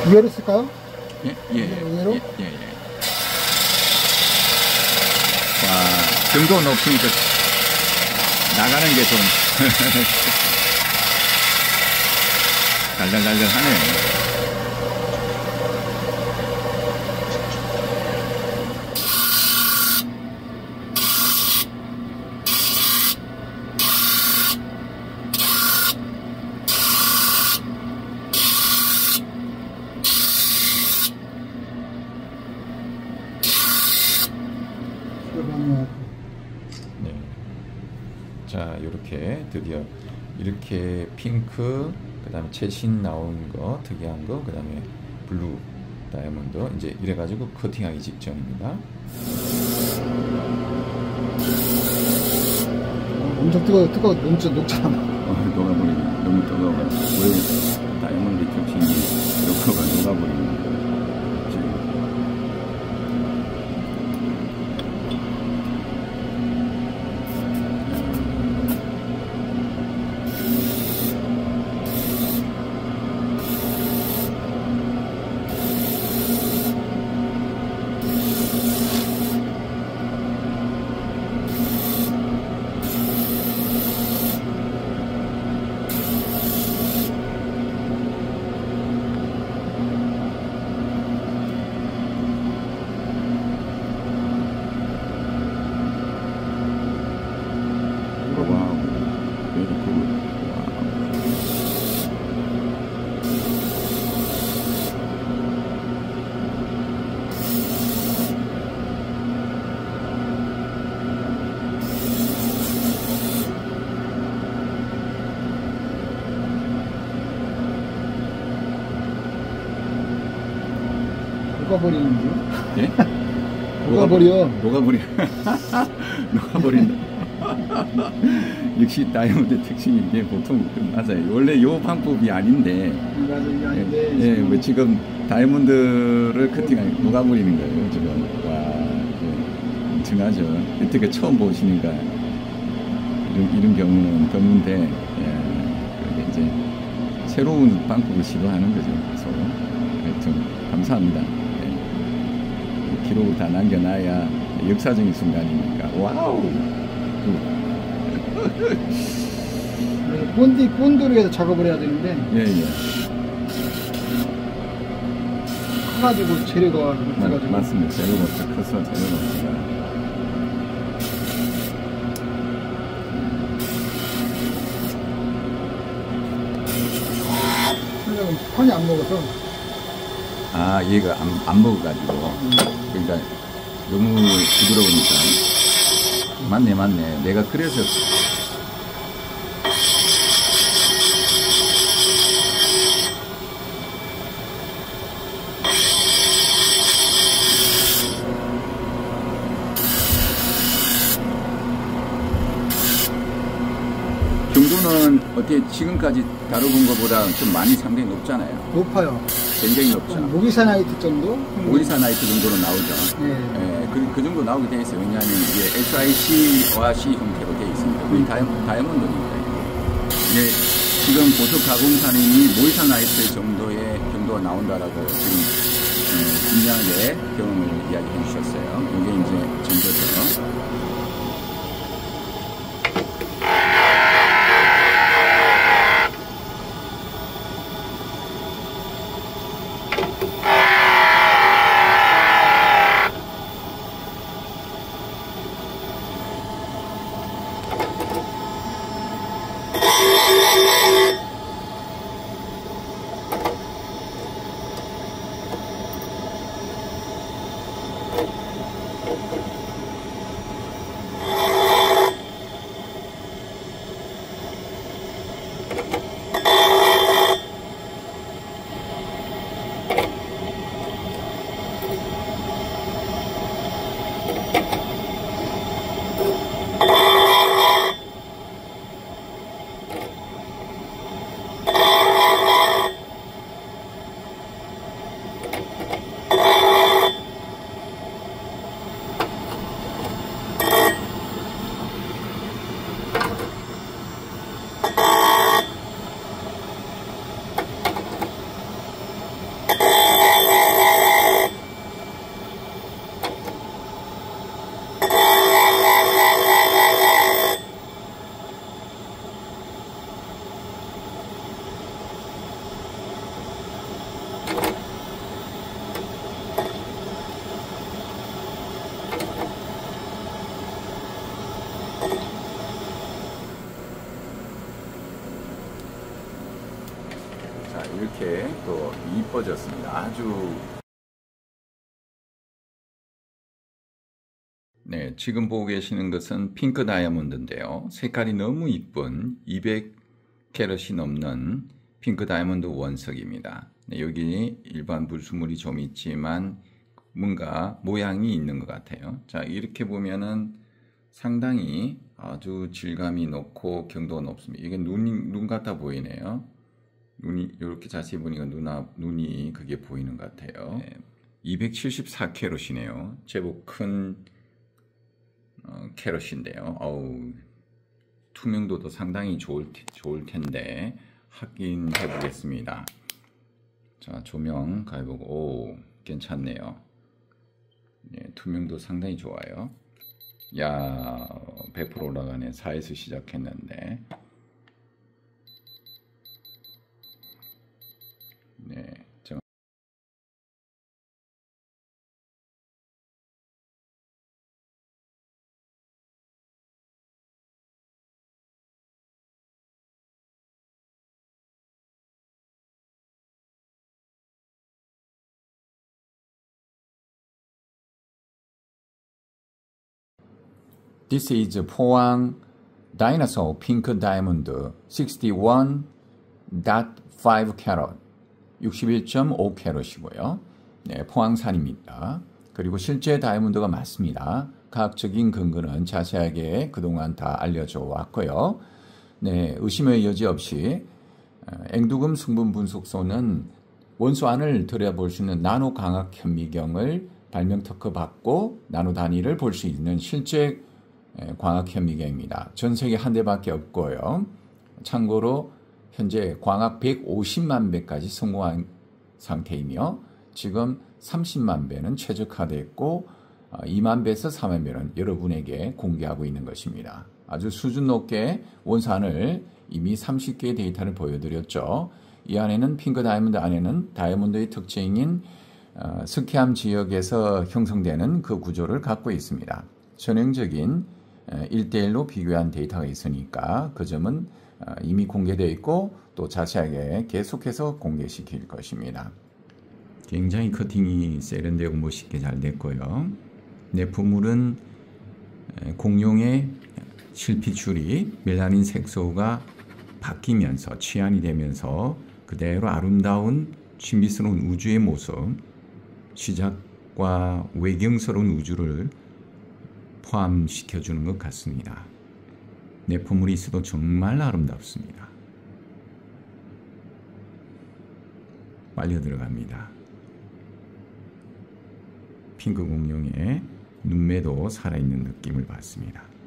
위에로 쓸까요? 예, 예, 위에로? 예, 예, 예. 와, 정도 높으니까 나가는 게 좀 달달달달 하네. 네. 자, 이렇게 드디어 이렇게 핑크, 그 다음에 최신 나온 거, 특이한 거, 그 다음에 블루 다이아몬드, 이제 이래가지고 커팅하기 직전입니다. 엄청 뜨거워, 녹잖아. 녹아버리네. 너무 뜨거워. 왜 다이아몬드 겹치니 녹아가 녹아버리는 거야. 지금. 녹아버리는데? 예? 녹아버려. 녹아버려. 녹아버린다. 역시 다이아몬드 특징이 이게 보통 맞아요. 원래 요 방법이 아닌데. 맞아, 이게 아닌데. 예, 뭐 지금 다이아몬드를 커팅하니 녹아버리는 거예요. 지금. 와, 예, 엄청나죠. 어떻게 처음 보시니까 이런 경우는 드문데, 예, 그게 이제 새로운 방법을 시도하는 거죠. 서로. 하여튼 감사합니다. 예. 기록을 다 남겨놔야 역사적인 순간이니까. 와우. 본드로 해서 작업을 해야 되는데. 예, 예. 커가지고 재료가 못해가지고. 맞습니다. 재료가 커서 재료가 없어요. 펀이 안 먹어서. 아, 얘가 안 먹어가지고. 그러니까 너무 부드러우니까. 맞네. 내가 그래서. 경도는 어떻게 지금까지 다뤄본 것보다 좀 많이 상당히 높잖아요. 높아요. 굉장히 높죠. 모기사나이트 정도? 모기사나이트 정도로 나오죠. 네. 예, 그 정도 나오게 되어 있어요. 왜냐하면 이게 SiC와 C 형태로 되어 있습니다. 거의 다이아몬드니까요. 이제 지금 보석 가공사님이 모기사나이트 정도의 경도가 나온다라고 지금 분명하게 경험을 이야기해 주셨어요. 이게 이제 정도죠. 이렇게 또 이뻐졌습니다. 아주. 네, 지금 보고 계시는 것은 핑크 다이아몬드인데요. 색깔이 너무 이쁜 200캐럿이 넘는 핑크 다이아몬드 원석입니다. 네, 여기 일반 불순물이 좀 있지만 뭔가 모양이 있는 것 같아요. 자, 이렇게 보면은 상당히 아주 질감이 높고 경도가 높습니다. 이게 눈 같아 보이네요. 눈이 이렇게 자세히 보니까 눈이 그게 보이는 것 같아요. 네, 274캐럿이네요. 제법 큰 캐럿인데요. 어우, 투명도도 상당히 좋을 텐데 확인해 보겠습니다. 자, 조명 가해보고, 오, 괜찮네요. 네, 투명도 상당히 좋아요. 야, 100% 올라가네. 4에서 시작했는데. 네, This is 포항 Dinosaur Pink Diamond 61.5 캐럿 61.5 캐럿이고요. 네, 포항산입니다. 그리고 실제 다이아몬드가 맞습니다. 과학적인 근거는 자세하게 그동안 다 알려져 왔고요. 네, 의심의 여지 없이 앵두금 성분 분석소는 원소 안을 들여볼 수 있는 나노 광학 현미경을 발명 특허 받고 나노 단위를 볼 수 있는 실제 광학 현미경입니다. 전 세계 한 대밖에 없고요. 참고로 현재 광학 150만 배까지 성공한 상태이며 지금 30만 배는 최적화됐고 2만 배에서 4만 배는 여러분에게 공개하고 있는 것입니다. 아주 수준 높게 원산을 이미 30개의 데이터를 보여드렸죠. 이 안에는 핑크 다이아몬드 안에는 다이아몬드의 특징인 스키암 지역에서 형성되는 그 구조를 갖고 있습니다. 전형적인 1대1로 비교한 데이터가 있으니까 그 점은 이미 공개되어 있고 또 자세하게 계속해서 공개시킬 것입니다. 굉장히 커팅이 세련되고 멋있게 잘 됐고요. 내품물은 공룡의 실핏줄이 멜라닌 색소가 바뀌면서 치환이 되면서 그대로 아름다운 신비스러운 우주의 모습, 시작과 외경스러운 우주를 포함시켜주는 것 같습니다. 내품물이 있어도 정말 아름답습니다. 빨려 들어갑니다. 핑크 공룡의 눈매도 살아있는 느낌을 받습니다.